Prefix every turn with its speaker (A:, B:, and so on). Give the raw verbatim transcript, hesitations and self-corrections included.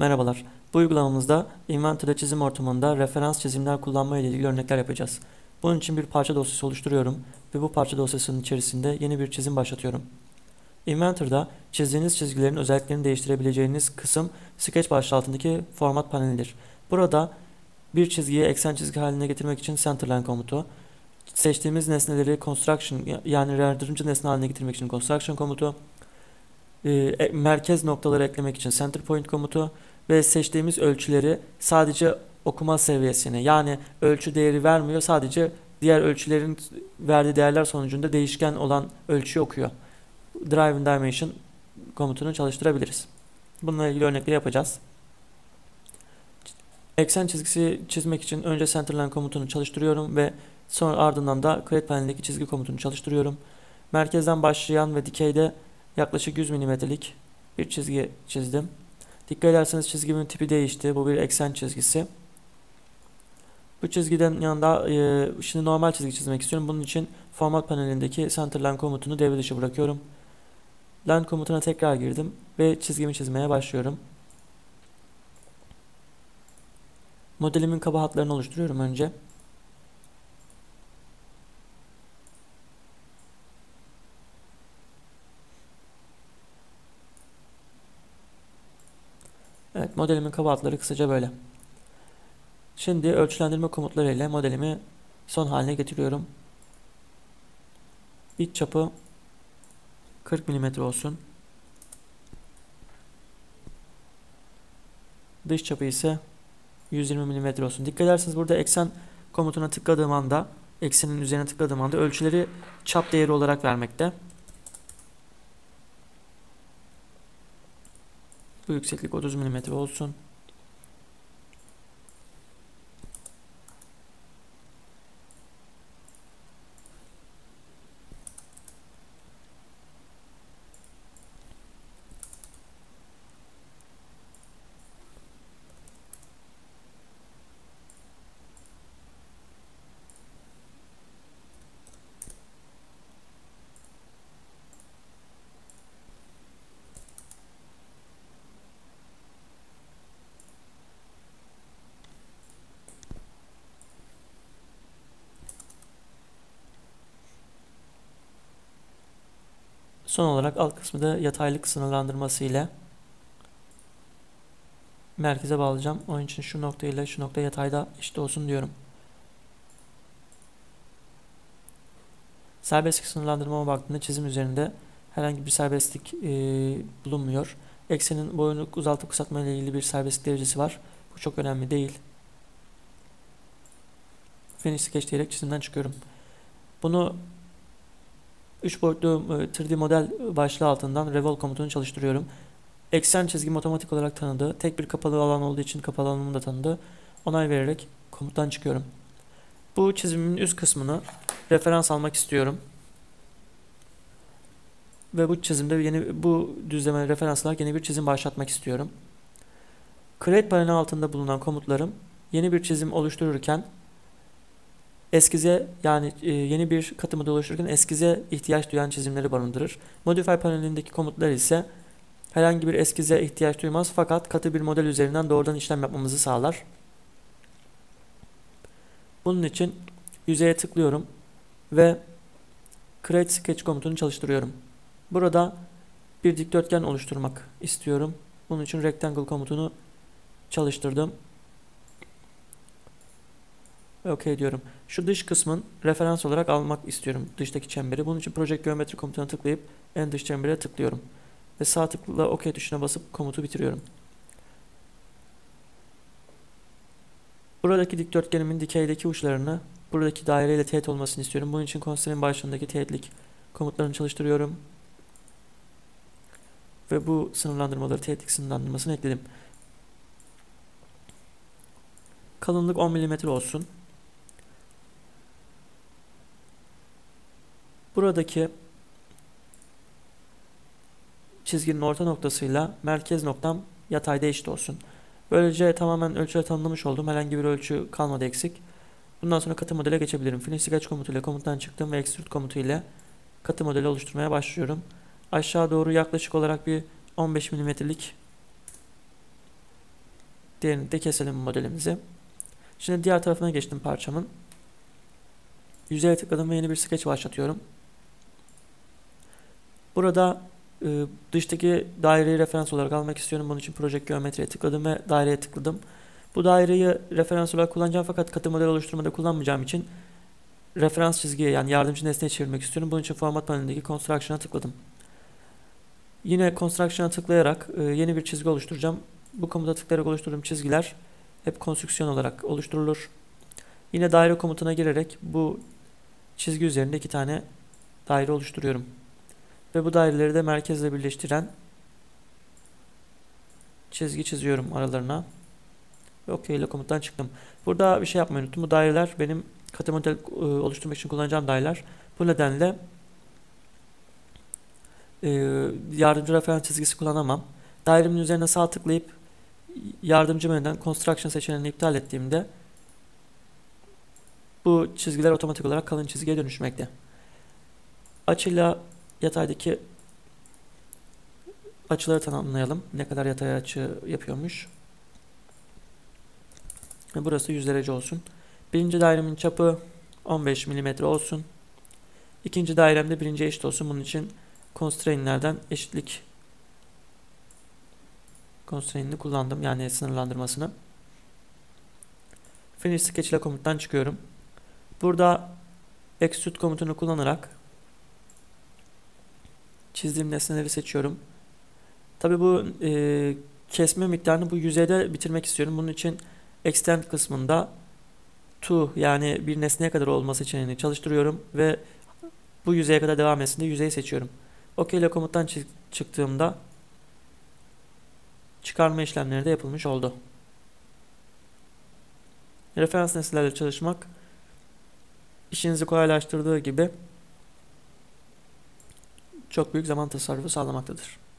A: Merhabalar. Bu uygulamamızda Inventor'da çizim ortamında referans çizimler kullanma ile ilgili örnekler yapacağız. Bunun için bir parça dosyası oluşturuyorum ve bu parça dosyasının içerisinde yeni bir çizim başlatıyorum. Inventor'da çizdiğiniz çizgilerin özelliklerini değiştirebileceğiniz kısım Sketch başlığı altındaki format panelidir. Burada bir çizgiyi eksen çizgi haline getirmek için centerline komutu, seçtiğimiz nesneleri construction yani yardımcı nesne haline getirmek için construction komutu, e, merkez noktaları eklemek için center point komutu ve seçtiğimiz ölçüleri sadece okuma seviyesine, yani ölçü değeri vermiyor, sadece diğer ölçülerin verdiği değerler sonucunda değişken olan ölçüyü okuyor. Drive in Dimension komutunu çalıştırabiliriz. Bununla ilgili örnekleri yapacağız. Eksen çizgisi çizmek için önce centerline komutunu çalıştırıyorum ve sonra ardından da create panelindeki çizgi komutunu çalıştırıyorum. Merkezden başlayan ve dikeyde yaklaşık yüz milimetrelik bir çizgi çizdim. Dikkat ederseniz çizgimin tipi değişti. Bu bir eksen çizgisi. Bu çizgiden yanında e, şimdi normal çizgi çizmek istiyorum. Bunun için format panelindeki centerline komutunu devre dışı bırakıyorum. Line komutuna tekrar girdim ve çizgimi çizmeye başlıyorum. Modelimin kaba hatlarını oluşturuyorum önce. Evet, modelimin kaba hatları kısaca böyle. Şimdi ölçülendirme komutları ile modelimi son haline getiriyorum. İç çapı kırk milimetre olsun. Dış çapı ise yüz yirmi milimetre olsun. Dikkat ederseniz burada eksen komutuna tıkladığım anda, eksenin üzerine tıkladığım anda ölçüleri çap değeri olarak vermekte. Bu yükseklik otuz milimetre olsun. Son olarak alt kısmı da yataylık sınırlandırması ile merkeze bağlayacağım. Onun için şu nokta ile şu nokta yatayda eşit olsun diyorum. Serbestlik sınırlandırmama baktığında çizim üzerinde herhangi bir serbestlik e, bulunmuyor. Eksenin boyunu uzaltıp kısaltma ile ilgili bir serbestlik derecesi var. Bu çok önemli değil. Finish Sketch diyerek çizimden çıkıyorum. Bunu üç boyutlu üç D model başlığı altından Revolve komutunu çalıştırıyorum. Eksen çizgim otomatik olarak tanıdı. Tek bir kapalı alan olduğu için kapalı alanımı da tanıdı. Onay vererek komuttan çıkıyorum. Bu çizimin üst kısmını referans almak istiyorum. Ve bu çizimde yeni bu düzleme referans alarak yeni bir çizim başlatmak istiyorum. Create paneli altında bulunan komutlarım yeni bir çizim oluştururken eskize, yani e, yeni bir katı model oluştururken eskize ihtiyaç duyan çizimleri barındırır. Modify panelindeki komutlar ise herhangi bir eskize ihtiyaç duymaz, fakat katı bir model üzerinden doğrudan işlem yapmamızı sağlar. Bunun için yüzeye tıklıyorum ve Create Sketch komutunu çalıştırıyorum. Burada bir dikdörtgen oluşturmak istiyorum. Bunun için Rectangle komutunu çalıştırdım. Ve OK diyorum. Şu dış kısmın referans olarak almak istiyorum, dıştaki çemberi. Bunun için Project Geometry komutuna tıklayıp en dış çembere tıklıyorum. Ve sağ tıkla OK tuşuna basıp komutu bitiriyorum. Buradaki dikdörtgenimin dikeydeki uçlarını buradaki daireyle teğet olmasını istiyorum. Bunun için Constraint başlığındaki teğetlik komutlarını çalıştırıyorum. Ve bu sınırlandırmaları, teğetlik sınırlandırmasını ekledim. Kalınlık on milimetre olsun. Buradaki çizginin orta noktasıyla merkez noktam yatayda eşit olsun. Böylece tamamen ölçüleri tanımlamış oldum. Herhangi bir ölçü kalmadı eksik. Bundan sonra katı modele geçebilirim. Finish Sketch komutuyla komuttan çıktım ve Extrude komutu ile katı modeli oluşturmaya başlıyorum. Aşağı doğru yaklaşık olarak bir on beş milimetrelik Diğerini de keselim modelimizi. Şimdi diğer tarafına geçtim parçamın. Yüzeye tıkladım ve yeni bir sketch başlatıyorum. Burada e, dıştaki daireyi referans olarak almak istiyorum. Bunun için Project Geometry'ye tıkladım ve daireye tıkladım. Bu daireyi referans olarak kullanacağım fakat katı model oluşturmada kullanmayacağım için referans çizgiye yani yardımcı nesneye çevirmek istiyorum. Bunun için Format panelindeki Construction'a tıkladım. Yine Construction'a tıklayarak e, yeni bir çizgi oluşturacağım. Bu komuta tıklayarak oluşturduğum çizgiler hep konstrüksiyon olarak oluşturulur. Yine daire komutuna girerek bu çizgi üzerinde iki tane daire oluşturuyorum. Ve bu daireleri de merkezle birleştiren çizgi çiziyorum aralarına. Ve OK ile komuttan çıktım. Burada bir şey yapmayı unuttum. Bu daireler benim katı model e, oluşturmak için kullanacağım daireler. Bu nedenle e, yardımcı referans çizgisi kullanamam. Dairemin üzerine sağ tıklayıp yardımcı menüden Construction seçeneğini iptal ettiğimde bu çizgiler otomatik olarak kalın çizgiye dönüşmekte. Açıyla yataydaki açıları tanımlayalım. Ne kadar yatay açı yapıyormuş. Burası yüz derece olsun. Birinci dairemin çapı on beş milimetre olsun. İkinci dairemde birinci eşit olsun. Bunun için constraint'lerden eşitlik constraint'ini kullandım. Yani sınırlandırmasını. Finish sketch ile komuttan çıkıyorum. Burada extrude komutunu kullanarak çizdiğim nesneleri seçiyorum. Tabi bu e, kesme miktarını bu yüzeyde bitirmek istiyorum. Bunun için extend kısmında to yani bir nesneye kadar olma seçeneğini çalıştırıyorum ve bu yüzeye kadar devam etsin diye yüzeyi seçiyorum. OK ile komuttan çı çıktığımda çıkarma işlemleri de yapılmış oldu. Referans nesnelerle çalışmak işinizi kolaylaştırdığı gibi çok büyük zaman tasarrufu sağlamaktadır.